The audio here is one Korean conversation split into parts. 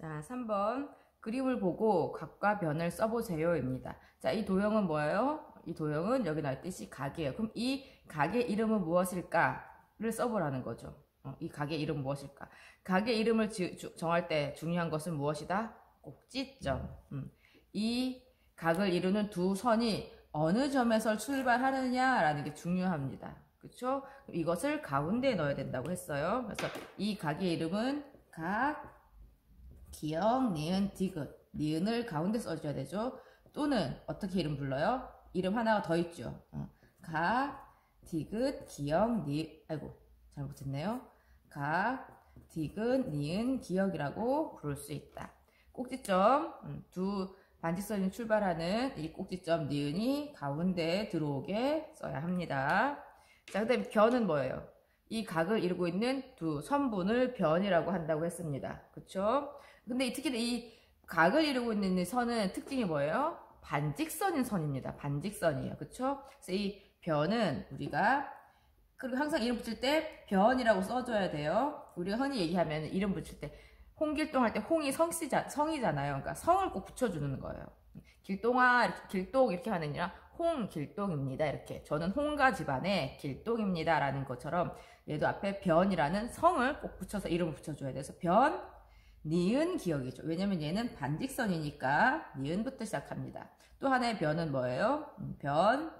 자, 3번 그림을 보고 각과 변을 써보세요입니다. 자, 이 도형은 뭐예요? 이 도형은 여기 나있듯이 각이에요. 그럼 이 각의 이름은 무엇일까를 써보라는 거죠. 이 각의 이름 무엇일까? 각의 이름을 정할 때 중요한 것은 무엇이다? 꼭지점. 이 각을 이루는 두 선이 어느 점에서 출발하느냐라는 게 중요합니다. 그렇죠? 이것을 가운데에 넣어야 된다고 했어요. 그래서 이 각의 이름은 각, 기역, 니은, 디귿. 니은을 가운데 써줘야 되죠. 또는 어떻게 이름 불러요? 이름 하나가 더 있죠. 각, 디귿, 기역, 니은. 아이고, 잘못했네요. 각, 디귿, 니은, 기역이라고 부를 수 있다. 꼭지점, 두 반직선이 출발하는 이 꼭지점 니은이 가운데에 들어오게 써야 합니다. 자, 그 다음에 변은 뭐예요? 이 각을 이루고 있는 두 선분을 변이라고 한다고 했습니다. 그쵸? 근데 특히 이 각을 이루고 있는 이 선은 특징이 뭐예요? 반직선인 선입니다. 반직선이에요. 그쵸? 그래서 이 변은 우리가 그리고 항상 이름 붙일 때 변이라고 써줘야 돼요. 우리가 흔히 얘기하면 이름 붙일 때 홍길동 할 때 홍이 성이잖아요. 그러니까 성을 꼭 붙여주는 거예요. 길동아, 이렇게, 길동 이렇게 하는 이라 홍길동입니다. 이렇게. 저는 홍가 집안의 길동입니다. 라는 것처럼 얘도 앞에 변이라는 성을 꼭 붙여서 이름을 붙여줘야 돼서 변, 니은, 기역이죠. 왜냐면 얘는 반직선이니까 니은부터 시작합니다. 또 하나의 변은 뭐예요? 변,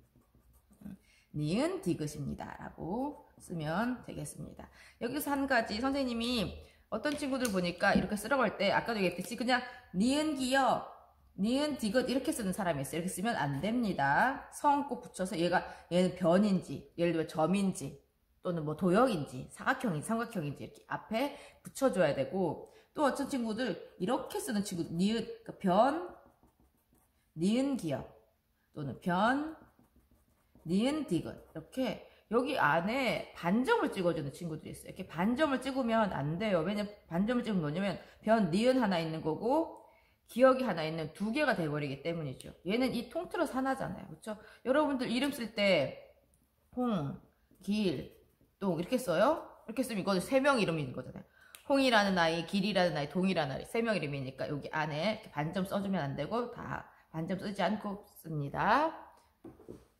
니은, 디귿입니다. 라고 쓰면 되겠습니다. 여기서 한 가지 선생님이 어떤 친구들 보니까 이렇게 쓰라고 할 때 아까도 얘기했듯이 그냥 니은, 기역, 니은, 디귿 이렇게 쓰는 사람이 있어요. 이렇게 쓰면 안 됩니다. 성 꼭 붙여서 얘는 변인지, 예를 들면 점인지, 또는 뭐 도형인지, 사각형인지, 삼각형인지 이렇게 앞에 붙여줘야 되고, 또 어떤 친구들 이렇게 쓰는 친구들, 니은, 그러니까 변, 니은, 기역, 또는 변, 니은, 디귿 이렇게 여기 안에 반점을 찍어주는 친구들이 있어요. 이렇게 반점을 찍으면 안 돼요. 왜냐면 반점을 찍으면 뭐냐면 변, 니은 하나 있는 거고 기역이 하나 있는 두 개가 돼버리기 때문이죠. 얘는 이 통틀어서 하나잖아요. 그렇죠? 여러분들 이름 쓸 때 홍, 길, 동 이렇게 써요? 이렇게 쓰면 이거는 세 명 이름인 거잖아요. 홍이라는 아이, 길이라는 아이, 동이라는 아이 세 명 이름이니까 여기 안에 반점 써주면 안 되고 다 반점 쓰지 않고 씁니다.